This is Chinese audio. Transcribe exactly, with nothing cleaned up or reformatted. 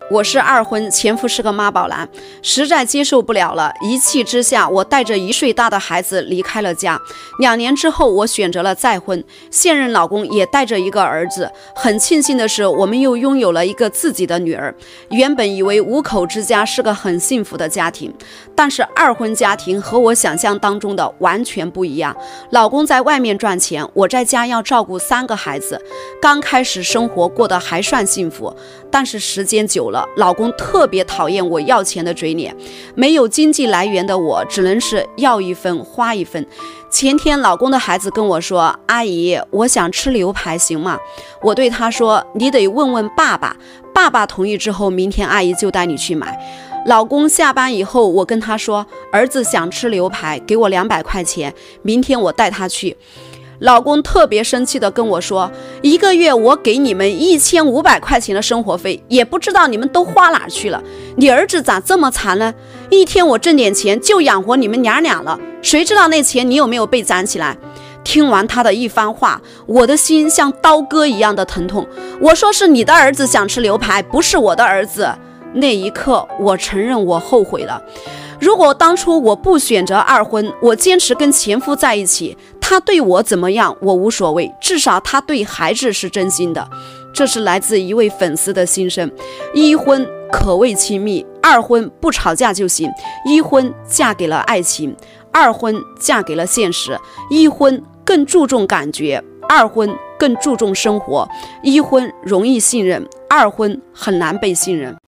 我是二婚，前夫是个妈宝男，实在接受不了了，一气之下，我带着一岁大的孩子离开了家。两年之后，我选择了再婚，现任老公也带着一个儿子。很庆幸的是，我们又拥有了一个自己的女儿。原本以为五口之家是个很幸福的家庭，但是二婚家庭和我想象当中的完全不一样。老公在外面赚钱，我在家要照顾三个孩子。刚开始生活过得还算幸福，但是时间久了，老公特别讨厌我要钱的嘴脸，没有经济来源的我只能是要一分花一分。前天老公的孩子跟我说，阿姨，我想吃牛排行吗？我对他说，你得问问爸爸，爸爸同意之后，明天阿姨就带你去买。老公下班以后，我跟他说，儿子想吃牛排，给我两百块钱，明天我带他去。老公特别生气的跟我说，一个月我给你们一千五百块钱的生活费，也不知道你们都花哪去了。你儿子咋这么惨呢？一天我挣点钱就养活你们娘俩了，谁知道那钱你有没有被攒起来？听完他的一番话，我的心像刀割一样的疼痛。我说是你的儿子想吃牛排，不是我的儿子。那一刻我承认我后悔了。如果当初我不选择二婚，我坚持跟前夫在一起，他对我怎么样我无所谓，至少他对孩子是真心的。这是来自一位粉丝的心声。一婚可谓亲密，二婚不吵架就行。一婚嫁给了爱情，二婚嫁给了现实。一婚更注重感觉，二婚更注重生活。一婚容易信任，二婚很难被信任。